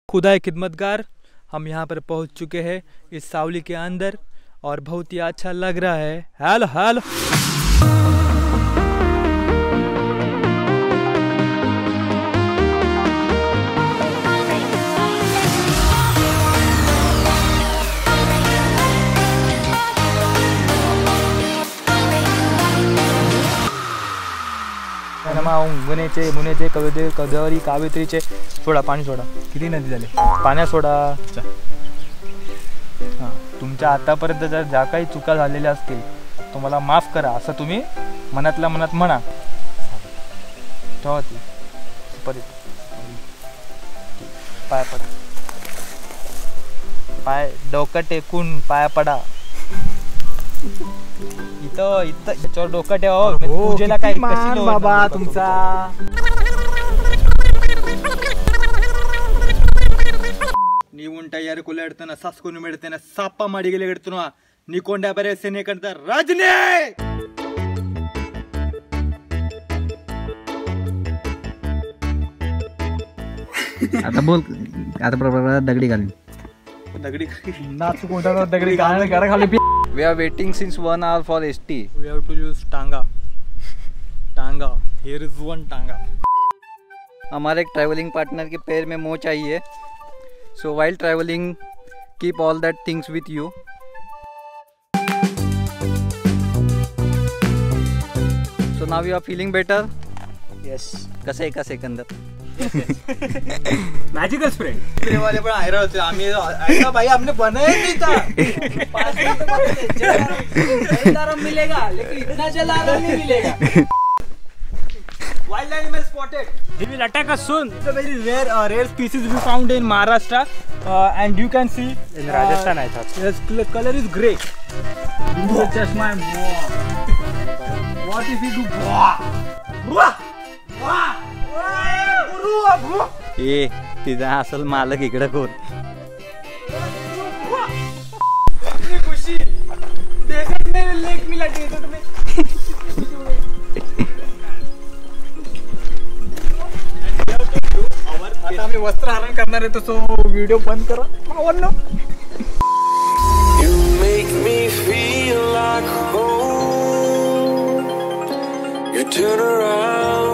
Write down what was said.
खुदा है खिदमतगार, हम यहाँ पर पहुँच चुके हैं इस सावली के अंदर और बहुत ही अच्छा लग रहा है। हेलो हेलो मुनेचे मुनेचे कवदे कदवरी कावेत्रीचे सोडा पाणी सोडा किती नदी झाले पाण्यात सोडा। हां तुमच्या आतापर्यंत जर ज्या काही चुका झालेल्या असतील तो मला माफ करा असं तुम्ही मनातल्या मनात म्हणा। ठेवती परत पाय पडा, पाय डोकं टेकून पाय पडा। इथं इथं याच्यावर डोकं ठेवा। पूजेला काय कशी बाबा तुमचा ನೀವುಂಟ ಯಾರು ಕುಲ ಇಡ್ತಾನ ಸಾಸ್ಕೊಂಡು ಮಿಡ್ತಾನೆ ಸಾಪ ಮಾಡಿಗೆಲೆ ಇಡ್ತಾನೋ ನಿಕೊಂಡ ಬರೆ ಸೇನೆ ಕಂತ ರಾಜನೇ आता बोल आता बरोबर दगडी घालून दगडी नाच कोणता दगडी घालणे करा खाली। We are waiting since 1 hour for ST. We have to use tanga. Tanga. Here is one tanga. हमारे एक ट्रैवलिंग पार्टनर के पैर में मोच आई है। So while traveling, keep all that things with you. So now you are feeling better? Yes. कसं एका सेकंदात? Magical spray spray वाले पण आयरा होते आम्ही ऐसा भाई हमने बनाया नहीं था। 5 मिनट बाद आराम मिलेगा लेकिन इतना जल आराम नहीं मिलेगा। Wild animal spotted. He will attack us soon. It's a very rare species we found in Maharashtra and you can see in Rajasthan I thought. Its color is grey. Chashma what if we do ए तिचा असल मालक इकडे कोण? खुशी देखत मेरे लेक मिला देखत में आता आम्ही वस्त्रहरण करणार आहे तो व्हिडिओ बंद करा आवडलं। You make me feel like home. You turn around